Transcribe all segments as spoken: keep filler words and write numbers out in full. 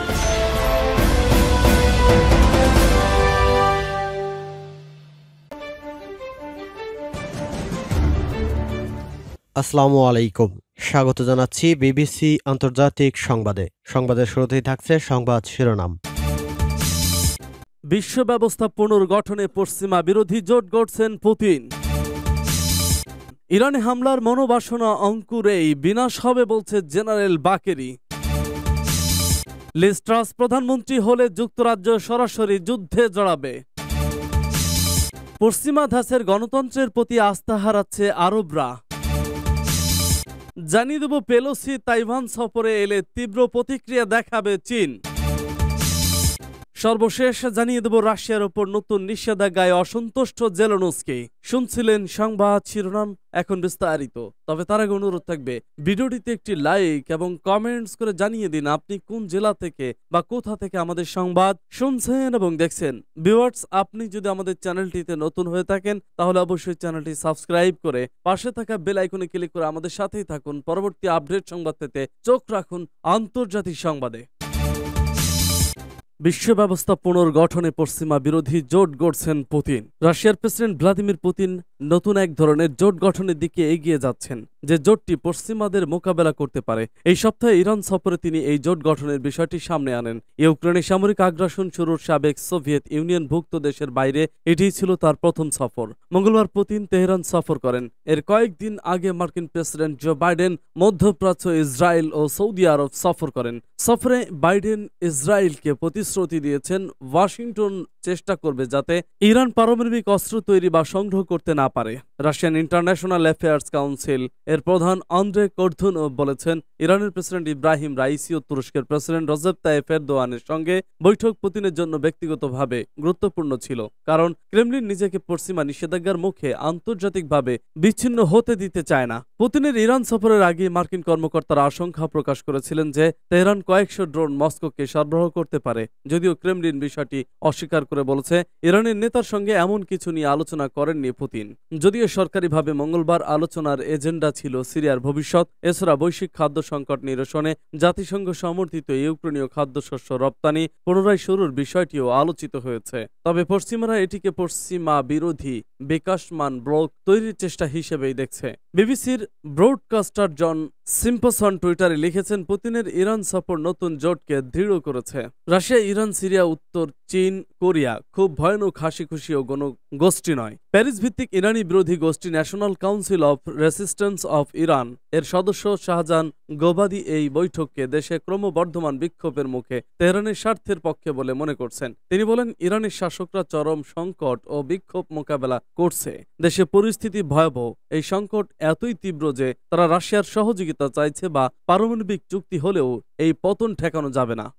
আসসালামু আলাইকুম, স্বাগত জানাচ্ছি বিবিসি আন্তর্জাতিক সংবাদে। সংবাদের শুরুতেই থাকছে সংবাদ শিরোনাম। বিশ্ব ব্যবস্থা পুনর্গঠনে পশ্চিমা বিরোধী জোট গড়ছেন পুতিন। ইরানে হামলার মনোবাসনা অঙ্কুরেই বিনাশ হবে বলছে জেনারেল বাকেরি। লিজ ট্রাস প্রধানমন্ত্রী হলে যুক্তরাজ্য সরাসরি যুদ্ধে জড়াবে। পশ্চিমা ধাঁচের গণতন্ত্রের প্রতি আস্থা হারাচ্ছে আরবরা। জানিয়ে দেব পেলোসি তাইওয়ান সফরে এলে তীব্র প্রতিক্রিয়া দেখাবে চীন। সর্বশেষ জানিয়ে দেব রাশিয়ার ওপর নতুন নিষেধাজ্ঞায় অসন্তুষ্ট জেলেনস্কি। শুনছিলেন সংবাদ শিরোনাম, এখন বিস্তারিত। তবে তার আগে অনুরোধ থাকবে ভিডিওটিতে একটি লাইক এবং কমেন্টস করে জানিয়ে দিন আপনি কোন জেলা থেকে বা কোথা থেকে আমাদের সংবাদ শুনছেন এবং দেখছেন। ভিউয়ার্স, আপনি যদি আমাদের চ্যানেলটিতে নতুন হয়ে থাকেন তাহলে অবশ্যই চ্যানেলটি সাবস্ক্রাইব করে পাশে থাকা বেল আইকনে ক্লিক করে আমাদের সাথেই থাকুন। পরবর্তী আপডেট সংবাদ পেতে চোখ রাখুন আন্তর্জাতিক সংবাদে। বিশ্ব ব্যবস্থা পুনর্গঠনে পশ্চিমা বিরোধী জোট গড়ছেন পুতিন। রাশিয়ার প্রেসিডেন্ট ভ্লাদিমির পুতিন নতুন এক ধরনের জোট গঠনের দিকে এগিয়ে যাচ্ছেন, যে জোটটি পশ্চিমাদের মোকাবেলা করতে পারে। এই সপ্তাহে ইরান সফরে তিনি এই জোট গঠনের বিষয়টি সামনে আনেন। ইউক্রেনে সামরিক আগ্রাসন শুরুর সাবেক সোভিয়েত ইউনিয়নভুক্ত দেশের বাইরে এটিই ছিল তার প্রথম সফর। মঙ্গলবার পুতিন তেহরান সফর করেন। এর কয়েকদিন আগে মার্কিন প্রেসিডেন্ট জো বাইডেন মধ্যপ্রাচ্য, ইসরায়েল ও সৌদি আরব সফর করেন। সফরে বাইডেন ইসরায়েলকে প্রতিশ্রুতি দিয়েছেন ওয়াশিংটন চেষ্টা করবে যাতে ইরান পারমাণবিক অস্ত্র তৈরি বা সংগ্রহ করতে না পারে। রাশিয়ান ইন্টারন্যাশনাল অ্যাফেয়ার্স কাউন্সিল এর প্রধান আন্দ্রে কর্দুনভ বলেছেন, ইরানের প্রেসিডেন্ট ইব্রাহিম রাইসি ও তুরস্কের প্রেসিডেন্ট রজব তাইয়েপ এরদোয়ানের সঙ্গে বৈঠক পুতিনের জন্য ব্যক্তিগতভাবে গুরুত্বপূর্ণ ছিল, কারণ ক্রেমলিন নিজেকে পশ্চিমা নিষেধাজ্ঞার মুখে আন্তর্জাতিকভাবে বিচ্ছিন্ন হতে দিতে চায় না। পুতিনের ইরান সফরের আগে মার্কিন কর্মকর্তারা আশঙ্কা প্রকাশ করেছিলেন যে তেহরান কয়েকশো ড্রোন মস্কোকে সরবরাহ করতে পারে, যদিও ক্রেমলিন বিষয়টি অস্বীকার করে বলেছে ইরানের নেতার সঙ্গে এমন কিছু নিয়ে আলোচনা করেননি পুতিন। যদিও সরকারিভাবে মঙ্গলবার আলোচনার এজেন্ডা ছিল সিরিয়ার ভবিষ্যৎ, এছাড়া বৈশ্বিক খাদ্য সংকট নিরসনে জাতিসংঘ সমর্থিত ইউক্রেনীয় খাদ্যশস্য রপ্তানি পুনরায় শুরুর বিষয়টিও আলোচিত হয়েছে। তবে পশ্চিমারা এটিকে পশ্চিমা বিরোধী বিকাশমান ব্লক তৈরির চেষ্টা হিসেবেই দেখছে। বিবিসির ব্রডকাস্টার জন সিম্পসন টুইটারে লিখেছেন, পুতিনের ইরান সফর নতুন জোটকে দৃঢ় করেছে। রাশিয়া, ইরান, সিরিয়া, উত্তর চীন, কোরিয়া খুব ভয়ানক হাসি খুশি ও গণ গোষ্ঠী নয়। প্যারিস ভিত্তিক ইরানি বিরোধী গোষ্ঠী National Council of Resistance of Iran এর সদস্য শাহজাহান গোবাদি এই বৈঠককে দেশে ক্রমবর্ধমান বিক্ষোভের মুখে তেহরানের স্বার্থের পক্ষে বলে মনে করছেন। তিনি বলেন, ইরানের শাসকরা চরম সংকট ও বিক্ষোভ মোকাবেলা করছে। দেশে পরিস্থিতি ভয়াবহ। এই সংকট এতই তীব্র যে তারা রাশিয়ার সহযোগিতা চাইছে বা পারমাণবিক চুক্তি হলেও এই পতন ঠেকানো যাবে না।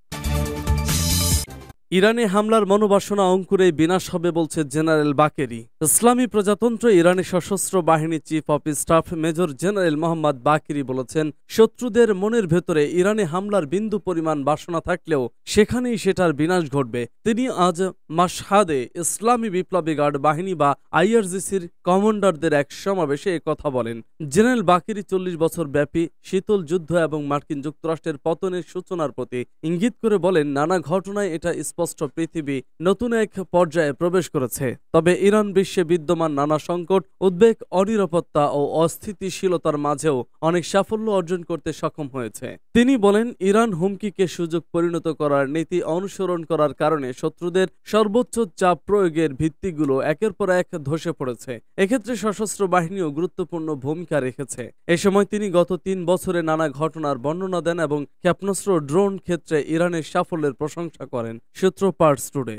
ইরানে হামলার মনোবাসনা অঙ্কুরে বিনাশ হবে বলছে জেনারেল বাকেরি। ইসলামী প্রজাতন্ত্র ইরানের সশস্ত্র বাহিনী chief of staff major general Mohammad Bagheri বলেছেন, শত্রুদের মনের ভেতরে ইরানে হামলার বিন্দু পরিমাণ বাসনা থাকলেও সেখানেই সেটার বিনাশ ঘটবে। তিনি আজ মাশহাদে ইসলামী বিপ্লবী গার্ড বাহিনী বা আইআরজিসির কমান্ডারদের এক সমাবেশে কথা বলেন। জেনারেল বাকেরি চল্লিশ বছর ব্যাপী শীতল যুদ্ধ এবং মার্কিন যুক্তরাষ্ট্রের পতনের সূচনার প্রতি ইঙ্গিত করে বলেন, নানা ঘটনায় এটা স্পষ্ট পৃথিবী নতুন এক পর্যায়ে প্রবেশ করেছে। তবে ইরান বিশ্বে বিদ্যমান নানা সংকট, উদ্বেগ, অনিরাপত্তা ও অস্থিতিশীলতার মাঝেও অনেক সাফল্য অর্জন করতে সক্ষম হয়েছে। তিনি বলেন, ইরান হুমকিকে সুযোগ পরিণত করার নীতি অনুসরণ করার কারণে শত্রুদের সর্বোচ্চ চাপ প্রয়োগের ভিত্তিগুলো একের পর এক ধসে পড়েছে। এক্ষেত্রে সশস্ত্র বাহিনীও গুরুত্বপূর্ণ ভূমিকা রেখেছে। এ সময় তিনি গত তিন বছরে নানা ঘটনার বর্ণনা দেন এবং ক্ষেপণাস্ত্র ড্রোন ক্ষেত্রে ইরানের সাফল্যের প্রশংসা করেন। সূত্র পার্স টুডে।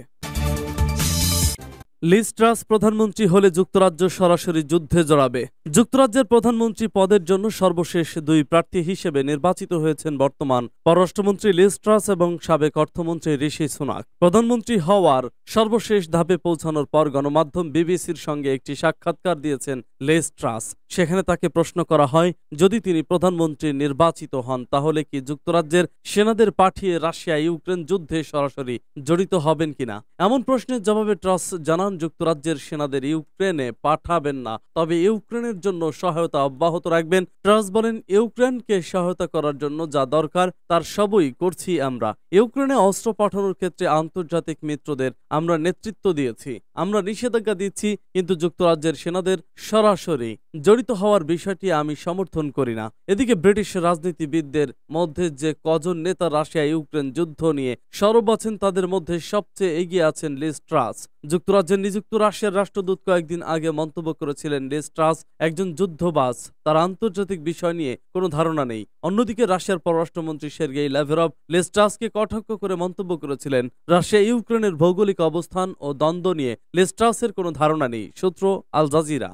লিজ ট্রাস প্রধানমন্ত্রী হলে যুক্তরাজ্য সরাসরি যুদ্ধে জড়াবে। যুক্তরাজ্যের প্রধানমন্ত্রী পদের জন্য সর্বশেষ দুই প্রার্থী হিসেবে নির্বাচিত হয়েছেন বর্তমান পররাষ্ট্রমন্ত্রী লিজ ট্রাস এবং সাবেক অর্থমন্ত্রী ঋষি সুনাক। প্রধানমন্ত্রী হওয়ার সর্বশেষ ধাপে পৌঁছানোর পর গণমাধ্যম বিবিসির সঙ্গে একটি সাক্ষাৎকার দিয়েছেন লিজ ট্রাস। সেখানে তাকে প্রশ্ন করা হয়, যদি তিনি প্রধানমন্ত্রী নির্বাচিত হন তাহলে কি যুক্তরাজ্যের সেনাদের পাঠিয়ে রাশিয়া ইউক্রেন যুদ্ধে সরাসরি জড়িত হবেন কিনা। এমন প্রশ্নের জবাবে ট্রাস জানান, জানান যুক্তরাজ্যের সেনাদের ইউক্রেনে পাঠাবেন না, তবে ইউক্রেনের জন্য সহায়তা অব্যাহত রাখবেন। ট্রাস বলেন, ইউক্রেনকে সহায়তা করার জন্য যা দরকার তার সবই করছি আমরা। ইউক্রেনে অস্ত্র পাঠানোর ক্ষেত্রে আন্তর্জাতিক মিত্রদের আমরা নেতৃত্ব দিয়েছি, আমরা নিষেধাজ্ঞা দিচ্ছি, কিন্তু যুক্তরাজ্যের সেনাদের সরাসরি জড়িত হওয়ার বিষয়টি আমি সমর্থন করি না। এদিকে ব্রিটিশ রাজনীতিবিদদের মধ্যে যে কজন নেতা রাশিয়া ইউক্রেন যুদ্ধ নিয়ে সরব আছেন তাদের মধ্যে সবচেয়ে এগিয়ে আছেন লিজ ট্রাস। যুক্তরাজ্যের নিযুক্ত রাশিয়ার রাষ্ট্রদূত কয়েকদিন আগে মন্তব্য করেছিলেন, লিজ ট্রাস একজন যুদ্ধবাজ, তার আন্তর্জাতিক বিষয় নিয়ে কোনো ধারণা নেই। অন্যদিকে রাশিয়ার পররাষ্ট্রমন্ত্রী সের্গেই ল্যাভরভ লিজ ট্রাসকে কটাক্ষ করে মন্তব্য করেছিলেন, রাশিয়া ইউক্রেনের ভৌগোলিক অবস্থান ও দ্বন্দ্ব নিয়ে লিজ ট্রাসের কোনো ধারণা নেই। সূত্র আল জাজিরা।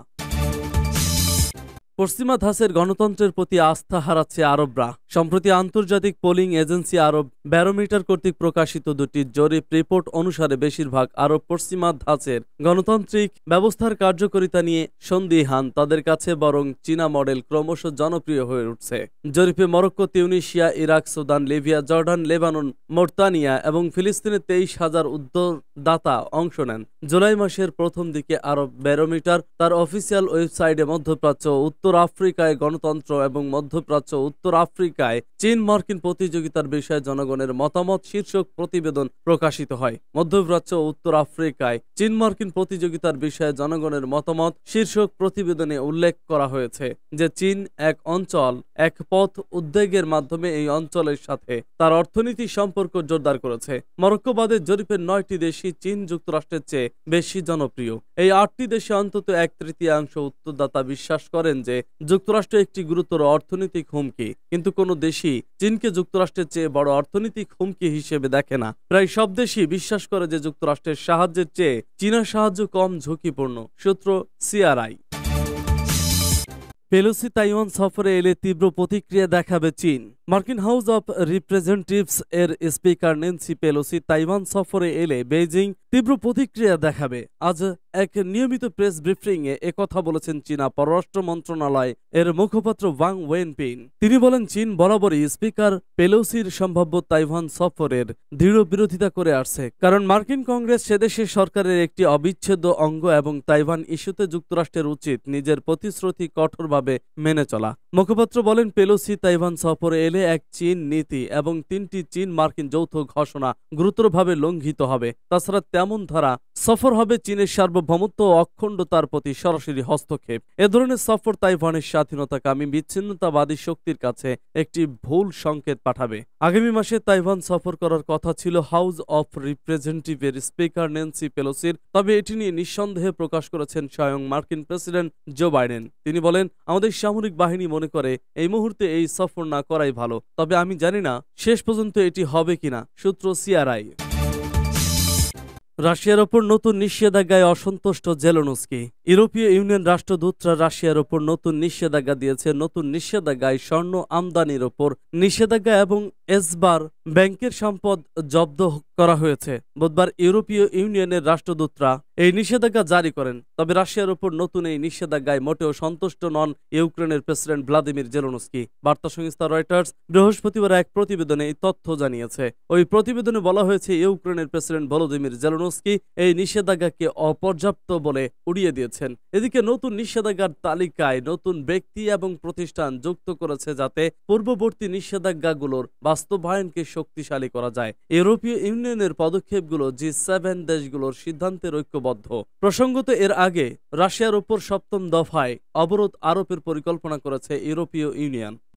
পশ্চিমা ধাঁচের গণতন্ত্রের প্রতি আস্থা হারাচ্ছে আরবরা। সম্প্রতি আন্তর্জাতিক পোলিং এজেন্সি আরব ব্যারোমিটার কর্তৃক প্রকাশিত দুটি জরিপ রিপোর্ট অনুসারে বেশিরভাগ আরব পশ্চিমা ধাঁচের গণতান্ত্রিক ব্যবস্থার কার্যকারিতা নিয়ে সন্দিহান। তাদের কাছে বরং চীনা মডেল ক্রমশ জনপ্রিয় হয়ে উঠছে। জরিপে Morocco, Tunisia, Iraq, Sudan, Libya, Jordan, Lebanon, Mauritania এবং ফিলিস্তিনের তেইশ হাজার উদ্যোগদাতা অংশ নেন। জুলাই মাসের প্রথম দিকে আরব ব্যারোমিটার তার অফিসিয়াল ওয়েবসাইটে মধ্যপ্রাচ্য, উত্তর আফ্রিকায় গণতন্ত্র এবং মধ্যপ্রাচ্য, উত্তর আফ্রিকায় চীন মার্কিন প্রতিযোগিতার বিষয়ে জনগণের মতামত শীর্ষক প্রতিবেদন প্রকাশিত হয়। মধ্যপ্রাচ্য ও উত্তর আফ্রিকায় চীন মার্কিন প্রতিযোগিতার বিষয়ে জনগণের মতামত শীর্ষক প্রতিবেদনে উল্লেখ করা হয়েছে যে চীন এক অঞ্চল এক পথ উদ্যোগের মাধ্যমে এই অঞ্চলের সাথে তার অর্থনীতি সম্পর্ক জোরদার করেছে। মরক্কো বাদে জরিপের নয়টি দেশই চীন যুক্তরাষ্ট্রের চেয়ে বেশি জনপ্রিয়। এই আটটি দেশে অন্তত এক তৃতীয়াংশ উত্তরদাতা বিশ্বাস করেন যে যুক্তরাষ্ট্র একটি গুরুতর অর্থনৈতিক হুমকি, কিন্তু কোনো দেশই চীনকে যুক্তরাষ্ট্রের চেয়ে বড় অর্থনৈতিক হুমকি হিসেবে দেখে না। প্রায় সব দেশই বিশ্বাস করে যে যুক্তরাষ্ট্রের সাহায্যের চেয়ে চীনের সাহায্য কম ঝুঁকিপূর্ণ। সূত্র সিআরআই। পেলোসি তাইওয়ান সফরে এলে তীব্র প্রতিক্রিয়া দেখাবে চীন। মার্কিন হাউস অব রিপ্রেজেন্টেটিভস এর স্পিকার ন্যান্সি পেলোসি তাইওয়ান সফরে এলে বেইজিং তীব্র প্রতিক্রিয়া দেখাবে। আজ এক নিয়মিত প্রেস ব্রিফিং এ একথা বলেছেন চীনা পররাষ্ট্র মন্ত্রণালয় এর মুখপাত্র ওয়াং ওয়েনপিন। তিনি বলেন, চীন বরাবরই স্পিকার পেলোসির সম্ভাব্য তাইওয়ান সফরের দৃঢ় বিরোধিতা করে আসছে, কারণ মার্কিন কংগ্রেস সেদেশের সরকারের একটি অবিচ্ছেদ্য অঙ্গ এবং তাইওয়ান ইস্যুতে যুক্তরাষ্ট্রের উচিত নিজের প্রতিশ্রুতি কঠোরভাবে মেনে চলা। মুখপাত্র বলেন, পেলোসি তাইওয়ান সফরে এলে এক চীন নীতি এবং তিনটি চীন মার্কিন যৌথ ঘোষণা গুরুতরভাবে লঙ্ঘিত হবে। তাছাড়া তেমন ধারা সফর হবে চীনের সার্বভৌমত্ব ও অখণ্ডতার প্রতি সরাসরি হস্তক্ষেপ। এ ধরনের সফর তাইওয়ানের স্বাধীনতাকামী বিচ্ছিন্নতাবাদী শক্তির কাছে একটি ভুল সংকেত পাঠাবে। আগামী মাসে তাইওয়ান সফর করার কথা ছিল হাউস অফ রিপ্রেজেন্টেটিভের স্পিকার ন্যান্সি পেলোসির, তবে এটি নিয়ে নিঃসন্দেহে প্রকাশ করেছেন স্বয়ং মার্কিন প্রেসিডেন্ট জো বাইডেন। তিনি বলেন, আমাদের সামরিক বাহিনী মনে করে এই মুহূর্তে এই সফর না করাই ভালো, তবে আমি জানি না শেষ পর্যন্ত এটি হবে কিনা। সূত্র সিআরআই। রাশিয়ার ওপর নতুন নিষেধাজ্ঞায় অসন্তুষ্ট জেলেনস্কি। ইউরোপীয় ইউনিয়ন রাষ্ট্রদূতরা রাশিয়ার ওপর নতুন নিষেধাজ্ঞা দিয়েছে। নতুন নিষেধাজ্ঞায় স্বর্ণ আমদানির ওপর নিষেধাজ্ঞা এবং এসবার ব্যাংকের সম্পদ জব্দ করা হয়েছে। বুধবার ইউরোপীয় ইউনিয়নের রাষ্ট্রদূতরা এই নিষেধাজ্ঞা জারি করেন। তবে রাশিয়ার ওপর নতুন এই নিষেধাজ্ঞায় মোটেও সন্তুষ্ট নন ইউক্রেনের প্রেসিডেন্ট ভ্লাদিমির জেলেনস্কি। বার্তা সংস্থা রয়টার্স বৃহস্পতিবার এক প্রতিবেদনে এই তথ্য জানিয়েছে। ওই প্রতিবেদনে বলা হয়েছে, ইউক্রেনের প্রেসিডেন্ট ভলোদিমির জেলেনস্কি এই নিষেধাজ্ঞাকে অপর্যাপ্ত বলে উড়িয়ে দিয়েছেন। এদিকে নতুন নিষেধাজ্ঞার তালিকায় নতুন ব্যক্তি এবং প্রতিষ্ঠান যুক্ত করেছে, যাতে পূর্ববর্তী নিষেধাজ্ঞাগুলোর বাস্তবায়নকে শক্তিশালী করা যায়। ইউরোপীয় ইউনিয়নের পদক্ষেপগুলো জি সেভেন দেশগুলোর সিদ্ধান্তের ঐক্যবদ্ধ। প্রসঙ্গত, এর আগে রাশিয়ার উপর সপ্তম দফায় অবরোধ আরোপের পরিকল্পনা করেছে ইউরোপীয় ইউনিয়ন।